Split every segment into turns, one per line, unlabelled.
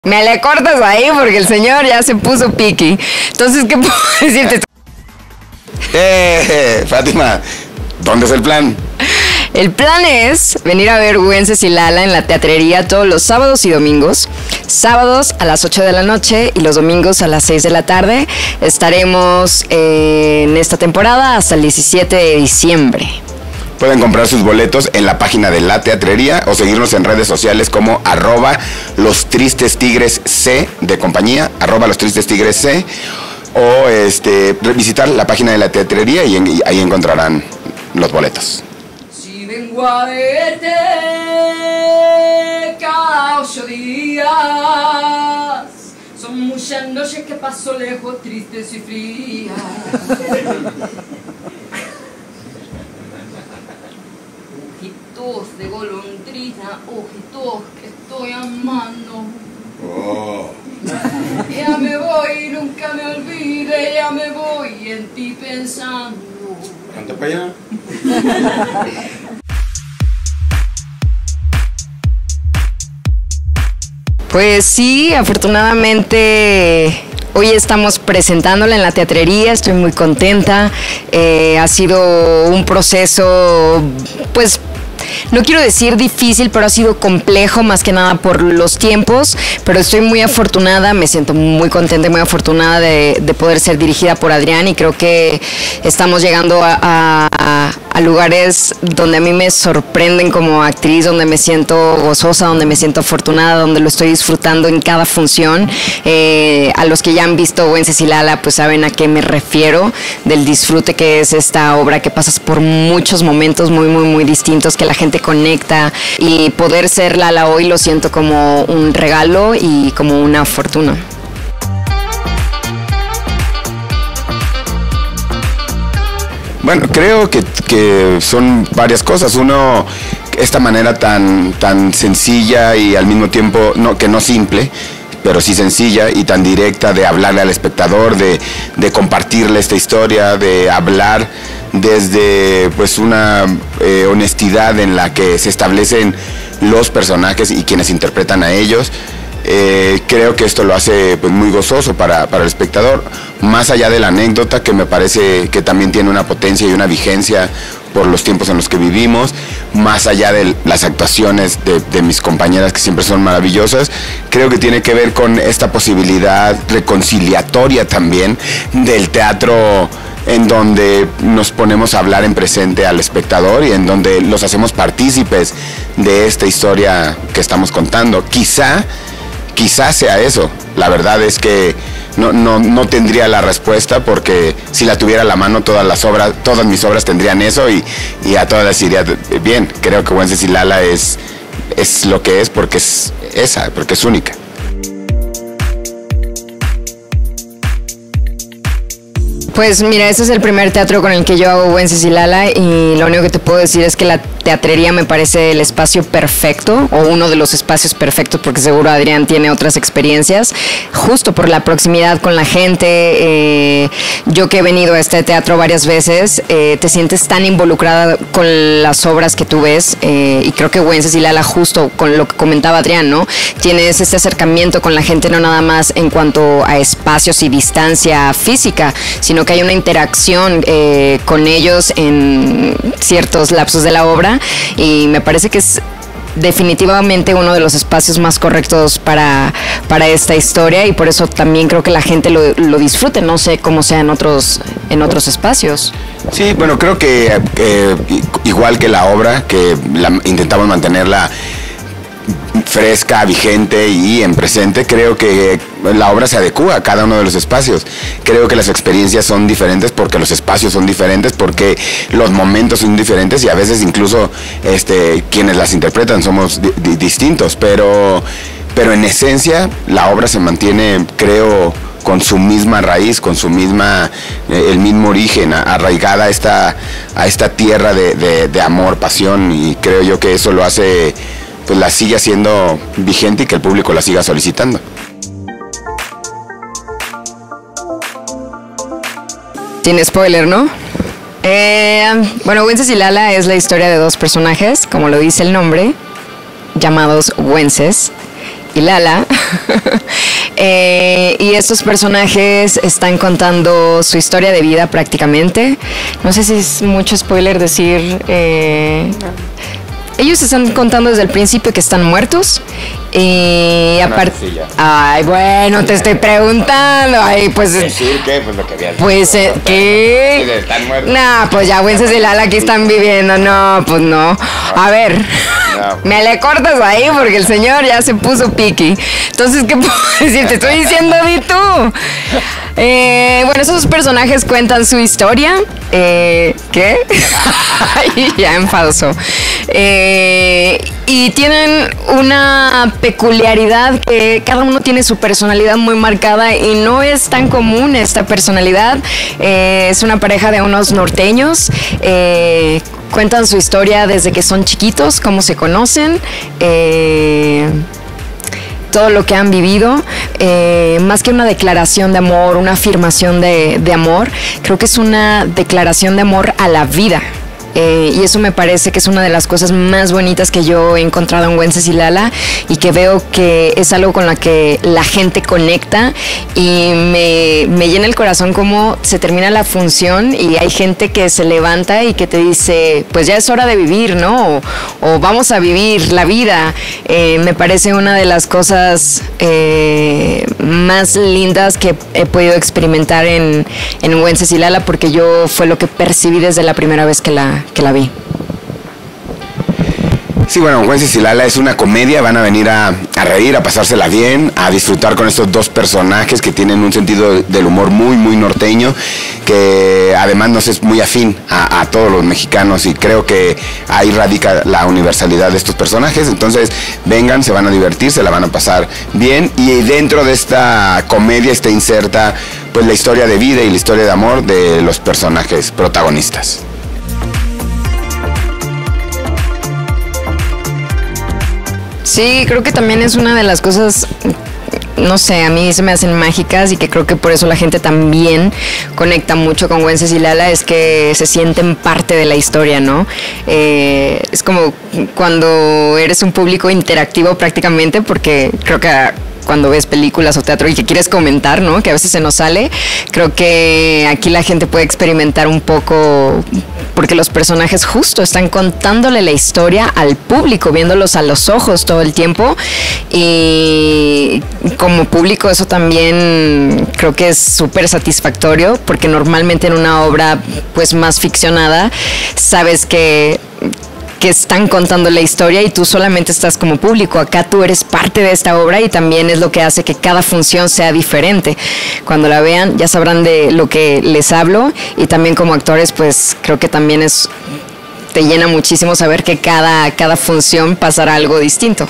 Me le cortas ahí porque el señor ya se puso piqui. Entonces, ¿qué puedo decirte?
Fátima, ¿dónde es el plan?
El plan es venir a ver Wencesilala en la teatrería todos los sábados y domingos. Sábados a las 8 de la noche y los domingos a las 6 de la tarde. Estaremos en esta temporada hasta el 17 de diciembre.
Pueden comprar sus boletos en la página de la teatrería o seguirnos en redes sociales como @LosTristesTigresC de compañía, @LosTristesTigresC, o visitar la página de la teatrería y ahí encontrarán los boletos.
Si vengo a verte cada 8 días, son muchas noches que paso lejos, tristes y frías. Ojitos de golondrina, ojitos que estoy amando.
Oh.
Ya me voy, nunca me olvide, ya me voy en ti pensando.
¿Canta para allá?
Pues sí, afortunadamente hoy estamos presentándola en la teatrería, estoy muy contenta. Ha sido un proceso, pues, no quiero decir difícil, pero ha sido complejo más que nada por los tiempos, pero estoy muy afortunada, me siento muy contenta y muy afortunada de poder ser dirigida por Adrián, y creo que estamos llegando a lugares donde a mí me sorprenden como actriz, donde me siento gozosa, donde me siento afortunada, donde lo estoy disfrutando en cada función. A los que ya han visto Wencesilala pues saben a qué me refiero, del disfrute que es esta obra, que pasas por muchos momentos muy distintos, que la gente conecta, y poder ser Lala hoy lo siento como un regalo y como una fortuna.
Bueno, creo que son varias cosas. Uno, esta manera tan sencilla y al mismo tiempo que no simple, pero sí sencilla y tan directa de hablarle al espectador, de compartirle esta historia, de hablar desde pues una honestidad en la que se establecen los personajes y quienes interpretan a ellos. Creo que esto lo hace pues muy gozoso para el espectador, más allá de la anécdota, que me parece que también tiene una potencia y una vigencia por los tiempos en los que vivimos, más allá de las actuaciones de mis compañeras, que siempre son maravillosas. Creo que tiene que ver con esta posibilidad reconciliatoria también del teatro, en donde nos ponemos a hablar en presente al espectador y en donde los hacemos partícipes de esta historia que estamos contando. Quizá sea eso. La verdad es que no tendría la respuesta, porque si la tuviera a la mano, todas mis obras tendrían eso, y a todas les iría bien. Creo que Wencesilala es lo que es porque es única.
Pues mira, este es el primer teatro con el que yo hago Wencesilala, y lo único que te puedo decir es que la teatrería me parece el espacio perfecto, o uno de los espacios perfectos, porque seguro Adrián tiene otras experiencias, justo por la proximidad con la gente. Yo que he venido a este teatro varias veces, te sientes tan involucrada con las obras que tú ves, y creo que Wencesilala, justo con lo que comentaba Adrián, ¿no? Tienes este acercamiento con la gente, no nada más en cuanto a espacios y distancia física, sino que hay una interacción con ellos en ciertos lapsos de la obra, y me parece que es definitivamente uno de los espacios más correctos para esta historia, y por eso también creo que la gente lo disfrute. No sé cómo sea en otros espacios.
Sí, bueno, creo que igual que la obra, que intentamos mantenerla fresca, vigente y en presente, creo que la obra se adecúa a cada uno de los espacios. Creo que las experiencias son diferentes porque los espacios son diferentes, porque los momentos son diferentes, y a veces incluso quienes las interpretan somos distintos, pero en esencia la obra se mantiene, creo, con su misma raíz, con su el mismo origen, arraigada a esta tierra de amor, pasión, y creo yo que eso lo hace, pues la sigue siendo vigente y que el público la siga solicitando.
Sin spoiler, ¿no? Bueno, Wencesilala es la historia de dos personajes, como lo dice el nombre, llamados Wences, y Lala. Y estos personajes están contando su historia de vida prácticamente. No sé si es mucho spoiler decir... Ellos están contando desde el principio que están muertos. Y aparte... Sí, ay, bueno, te estoy preguntando. Ay, pues...
¿Decir qué? Pues lo que había dicho.
Pues, ¿qué?
Sí, están muertos.
No, pues ya, Wences y Lala aquí están viviendo. No, pues no. A ver, me le cortas ahí porque el señor ya se puso piqui. Entonces, ¿qué puedo decir? Te estoy diciendo, di tú. Bueno, esos personajes cuentan su historia. ¿Qué? Ya enfadoso. Y tienen una peculiaridad que cada uno tiene su personalidad muy marcada y no es tan común esta personalidad. Es una pareja de unos norteños. Cuentan su historia desde que son chiquitos, cómo se conocen. Todo lo que han vivido, más que una declaración de amor, una afirmación de amor, creo que es una declaración de amor a la vida. Y eso me parece que es una de las cosas más bonitas que yo he encontrado en Wences y Lala y que veo que es algo con la que la gente conecta y me llena el corazón como se termina la función y hay gente que se levanta y que te dice pues ya es hora de vivir, ¿no? O vamos a vivir la vida. Me parece una de las cosas más lindas que he podido experimentar en Wences y Lala porque yo fue lo que percibí desde la primera vez que la vi.
Sí, bueno, Wences y Lala es una comedia, van a venir a reír, a pasársela bien, a disfrutar con estos dos personajes que tienen un sentido del humor muy, muy norteño, que además nos es muy afín a todos los mexicanos y creo que ahí radica la universalidad de estos personajes. Entonces, vengan, se van a divertir, se la van a pasar bien y dentro de esta comedia está inserta pues la historia de vida y la historia de amor de los personajes protagonistas.
Sí, creo que también es una de las cosas, no sé, a mí se me hacen mágicas y que creo que por eso la gente también conecta mucho con Wences y Lala, es que se sienten parte de la historia, ¿no? Es como cuando eres un público interactivo prácticamente, porque creo que cuando ves películas o teatro y que quieres comentar, ¿no? Que a veces se nos sale, creo que aquí la gente puede experimentar un poco porque los personajes justo están contándole la historia al público, viéndolos a los ojos todo el tiempo y como público eso también creo que es súper satisfactorio porque normalmente en una obra pues más ficcionada sabes que están contando la historia y tú solamente estás como público. Acá tú eres parte de esta obra y también es lo que hace que cada función sea diferente. Cuando la vean ya sabrán de lo que les hablo y también como actores pues creo que también te llena muchísimo saber que cada función pasará algo distinto.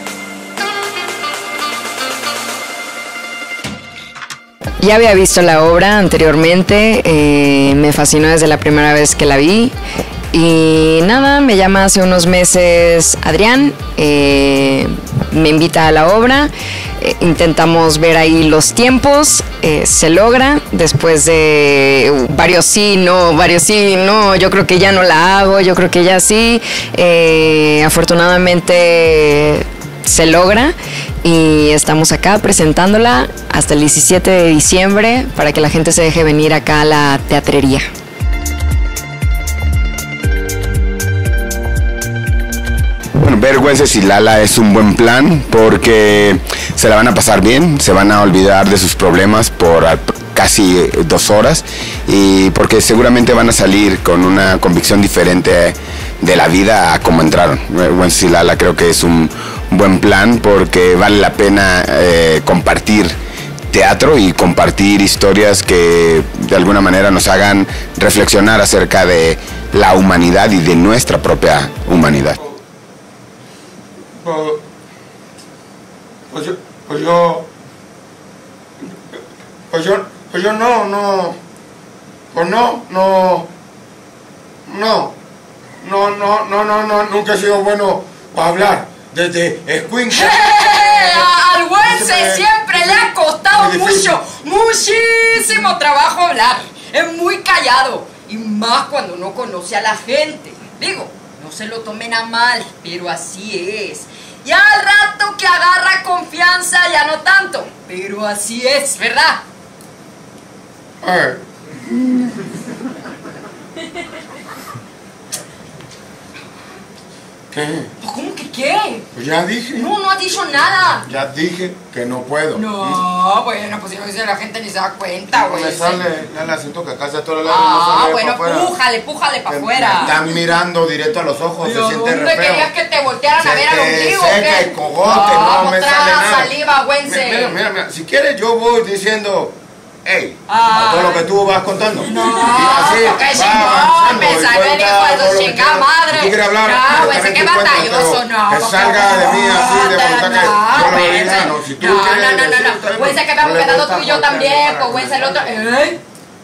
Ya había visto la obra anteriormente, me fascinó desde la primera vez que la vi. Y nada, me llama hace unos meses Adrián, me invita a la obra, intentamos ver ahí los tiempos, se logra, después de varios sí, no, yo creo que ya no la hago, yo creo que ya sí, afortunadamente se logra y estamos acá presentándola hasta el 17 de diciembre para que la gente se deje venir acá a la teatrería.
Bueno, ver Wences y Lala es un buen plan porque se la van a pasar bien, se van a olvidar de sus problemas por casi 2 horas y porque seguramente van a salir con una convicción diferente de la vida a como entraron. Wences y Lala creo que es un buen plan porque vale la pena compartir teatro y compartir historias que de alguna manera nos hagan reflexionar acerca de la humanidad y de nuestra propia humanidad.
Nunca he sido bueno para hablar. Desde escuincle.
Al Wences siempre le ha costado muchísimo trabajo hablar. Es muy callado. Y más cuando no conoce a la gente. Digo, no se lo tomen a mal, pero así es. Y al rato que agarra confianza ya no tanto. Pero así es, ¿verdad?
¿Qué?
¿Cómo que qué?
Pues ya dije.
No has dicho nada.
Ya dije que no puedo.
No, bueno, pues si no dice la gente ni se da cuenta,
No
güey.
me sale, ya la siento que acá se todo el lado no sale
bueno,
para afuera.
pújale para
Me
afuera.
están mirando directo a los ojos, se siente
¿Dónde
re feo.
querías que te voltearan a
Se
ver al
te
ombligo?
seca
¿Qué?
el cogote, no me
traga
sale nada.
saliva, güense.
Mira, si quieres yo voy diciendo, hey,
Ah.
a todo lo que tú vas contando.
No,
y
porque
va
chingón,
avanzando,
me
y
salió el
cuenta
hijo de
todo
su
lo que
chingada
quieres.
madre.
Si tú quieres hablar,
No, güey,
también
sé que
tú cuentas,
batalloso,
pero
no.
que salga de mí así, de voluntad que yo lo
güey,
diga, no, si tú
no,
quieres
no,
decir,
no, güey, sé que vamos
le
quedando
gusta
tú y yo
porque
también,
para
pues güey,
que
el otro.
me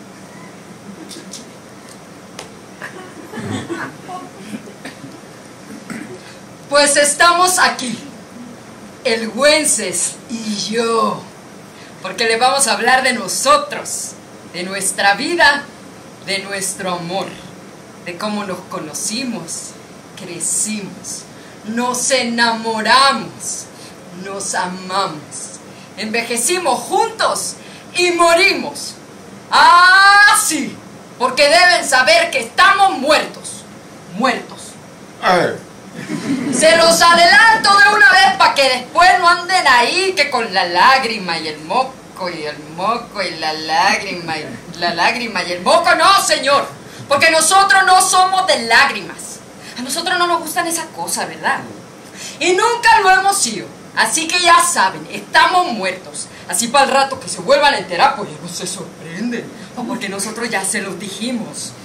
Pues estamos aquí, el Güences y yo, porque le vamos a hablar de nosotros, de nuestra vida, de nuestro amor, de cómo nos conocimos, crecimos, nos enamoramos, nos amamos, envejecimos juntos y morimos. ¡Ah, sí! Porque deben saber que estamos muertos, muertos.
A ver,
Se los adelanto de una vez para que después no anden ahí que con la lágrima y el moco y el moco y la lágrima y la lágrima y el moco. No, señor, porque nosotros no somos de lágrimas. A nosotros no nos gustan esas cosas, ¿verdad? Y nunca lo hemos sido. Así que ya saben, estamos muertos. Así para el rato que se vuelvan a enterar, pues ya no se sorprenden. O porque nosotros ya se los dijimos.